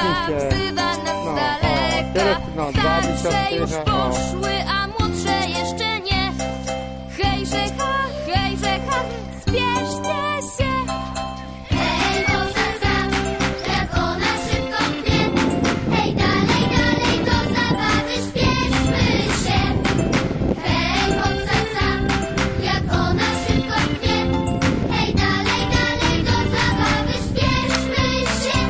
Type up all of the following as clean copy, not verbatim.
Zamknijcie. wzywa nas z No, daleka. teraz no, dwa Starsze już wystarczy, no. poszły, a młodsze jeszcze nie. Hejże ha, spieszcie się. Hej, Bożena, jak ona szybko pnie. Hej, dalej, do zabawy śpieszmy się. Hej, Bożena, jak ona szybko pnie. Hej, dalej, do zabawy śpieszmy się.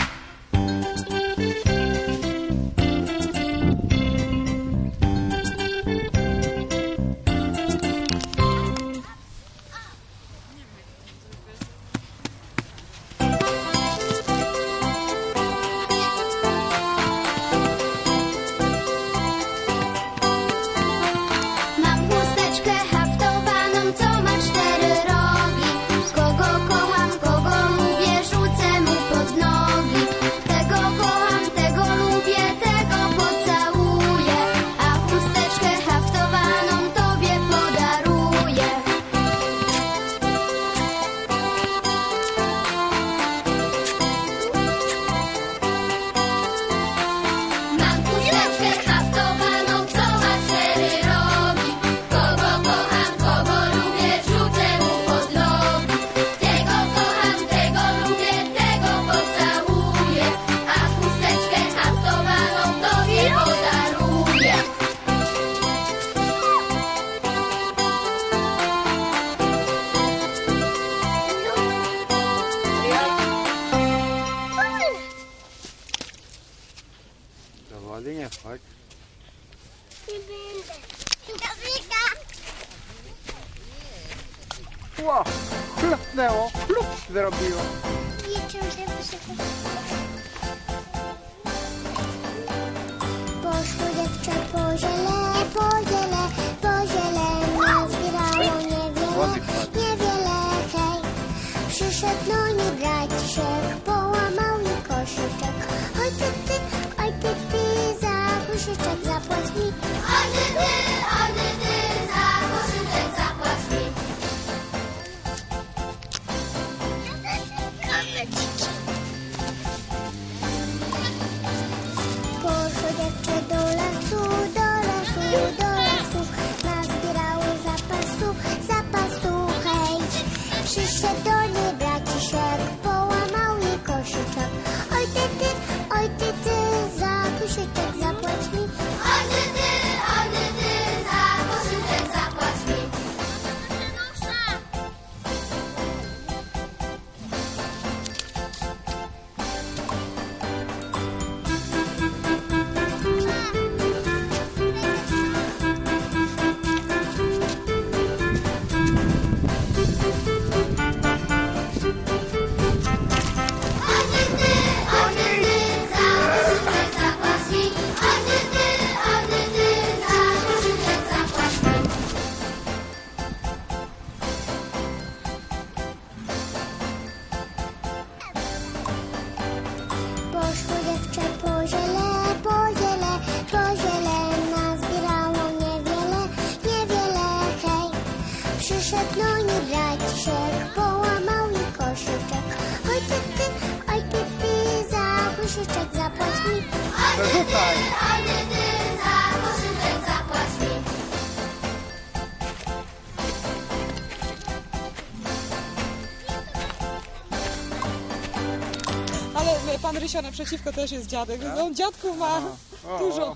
Mam chusteczkę haftowaną, co ma 4 rogi. Kogo kocham, kogo lubię, rzucę mu pod nogi. Tego kocham, tego lubię, tego pocałuję. A chusteczkę haftowaną tobie podaruję. Mam chusteczkę haftowaną, co ma 4 rogi. Kogo kocham, kogo lubię, rzucę mu pod nogi. Tego kocham, tego lubię, tego pocałuję. A chusteczkę haftowaną tobie podaruję. Do wody nie wchodź. Ło, chlapnęło, plup zrobiło. Poszło dziewczę po ziele, nazbierało niewiele, hej. Przyszedł do niej braciszek, połamał jej koszyczek. Oj ty, za koszyczek zapłać mi. Oj ty, za koszyczek zapłać mi. Poszło dziewczę do lasu, nazbierały zapasu, hej. Przyszedł do niej braciszek, połamał jej koszyczek. Oj ty, za koszyczek zapłać mi. Oj ty, za koszyczek zapłać mi. Poszło dziewczę po ziele, nazbierało niewiele, hej. Przyszedł do niej braciszek, połamał jej koszyczek. Oj ty, za koszyczek zapłać mi. To rzucaj. Oj ty, za koszyczek zapłać mi. Ale pan Rysio naprzeciwko też jest dziadek. No, dziadków ma dużo.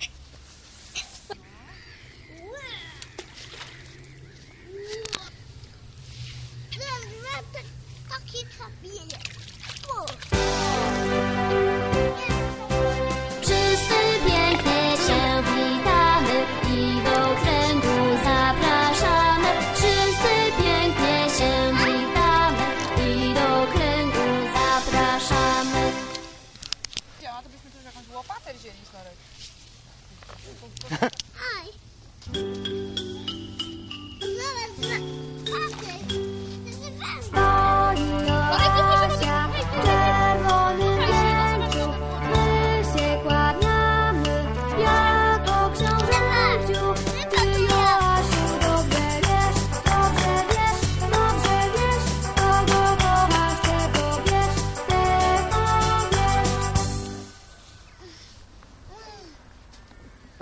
Wszyscy pięknie się witamy i do kręgu zapraszamy. Wszyscy pięknie się witamy i do kręgu zapraszamy. A to byśmy też jakąś łopatę wzięli, Snorek. Aj! Stoi Joasia, czerwony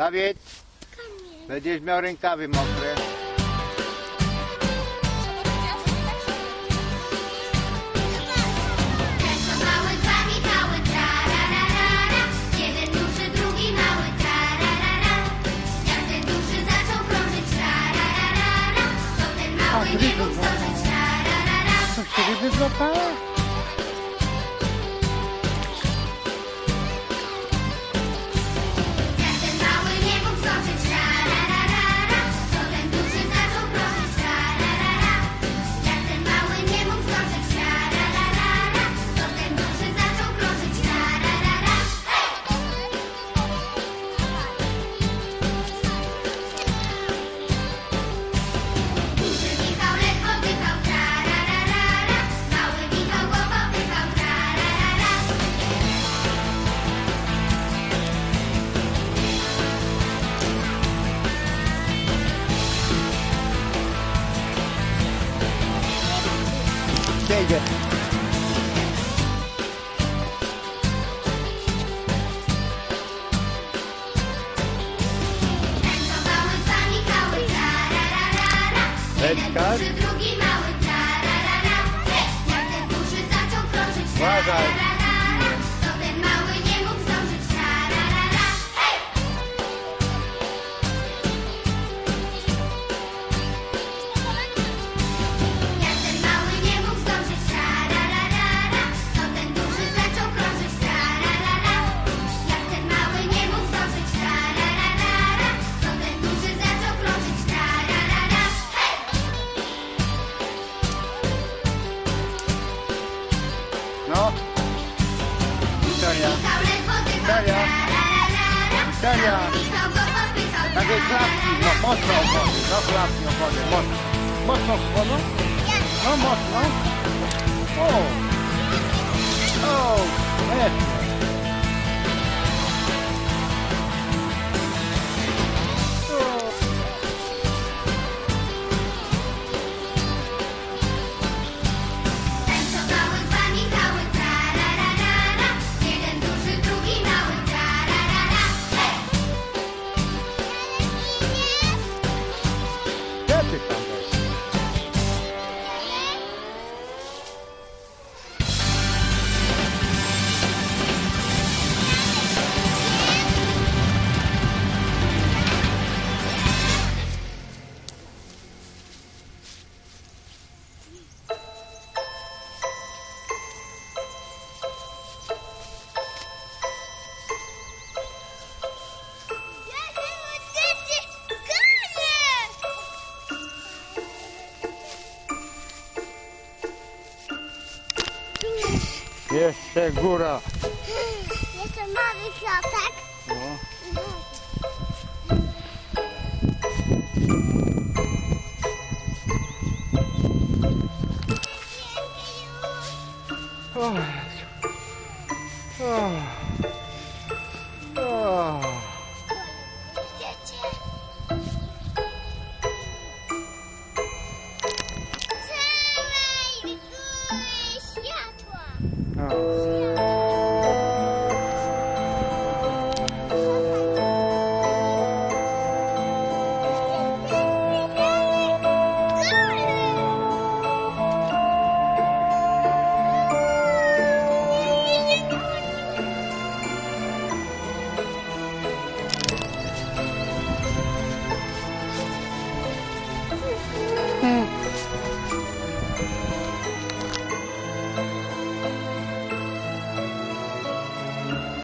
Dawid, będziesz miał rękawy mokre. Kręcą mały dwa Michały, trararara. Jeden duży, drugi mały, trararara. Jak ten duży zaczął krążyć, trararara, to ten mały nie mógł zdążyć, trararara. Co się ryby złapały? Jak ten mały nie mógł zdążyć, trararara, to ten duży zaczął krążyć, trararara. Jak ten mały nie mógł zdążyć, trararara, to ten duży zaczął krążyć, trararara. Duży Michał ledwo dychał, trararara, mały Michał go popychał, trararara. Gdzie idzie? Kręcą mały dwa Michały, trararara. Jeden Beczka. duży, drugi mały, trararara. Jak ten duży zaczął krążyć, Uważaj. trararara, to ten mały nie mógł zdążyć, trararara. Jak ten mały nie mógł zdążyć, trararara, to ten duży zaczął krążyć, trararara. Jak ten mały nie mógł zdążyć, trararara, to ten duży zaczął krążyć, trararara. No. Wiktoria. Michał ledwo dychał, Wiktoria. trararara. Wiktoria. Michał go popychał, Takie klapki, no mocno opony, no klapki opony, mocno. Mocno opony? No mocno. O! O! No jest. Kręcą mały dwa Michały, trararara. Jeden duży, drugi mały, trararara. Gdzie ty tam jest? Jeszcze góra. Jeszcze mały kropek. No. O Jezu. O. O. Widzicie? Całej góry światła. O.